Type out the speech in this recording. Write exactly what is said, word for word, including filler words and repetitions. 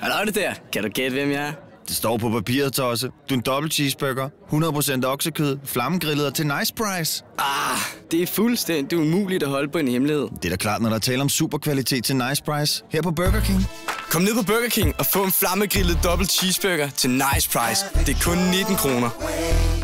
Hallo det der. Kan du gætte, hvem jeg er? Det står på papiret, Tosse. Du er en dobbelt cheeseburger, hundrede procent oksekød, flammegrillet og til nice price. Ah, det er fuldstændig umuligt at holde på en hemmelighed. Det er da klart, når der taler om superkvalitet til nice price. Her på Burger King. Kom ned på Burger King og få en flammegrillet dobbelt cheeseburger til nice price. Det er kun nitten kroner.